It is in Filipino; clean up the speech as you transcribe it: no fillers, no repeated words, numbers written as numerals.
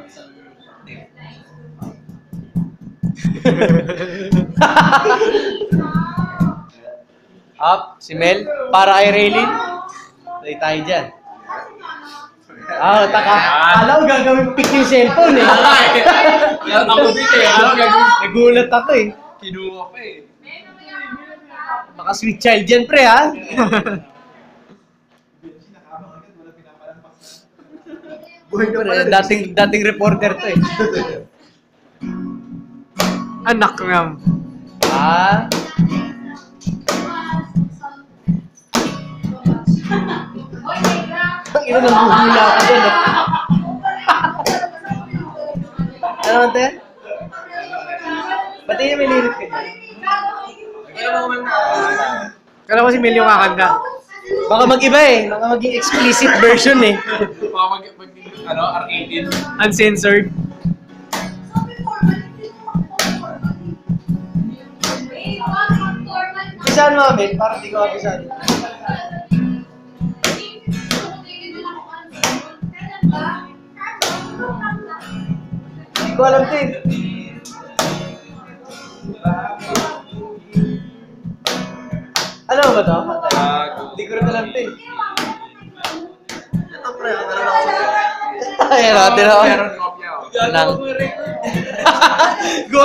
Up, si Mel, para kay Raylin. Tayo tayo dyan. Taka. Alam ko gagawin pick yung cellphone eh. Ako din eh. Nagulat ako eh. Kinuha pa eh. Baka sweet child yan, pre, ha? Dating reporter to eh. Anak nga. Ang ina nang huhula ka dyan, eh. Ano naman tayo? Ba't yun may lirik ka dyan? Kala ko si Mel yung kakanta. Baka mag-iba eh. Baka maging explicit version eh. Baka R18. Uncensored. Saan mo kami? Parang di ko kabisado. Hindi ko alam ito eh. Alam mo ba ito? Hindi ko rin alam ito eh. Ito pre, dala ako sa Ayan o, Meron kopya. Lang.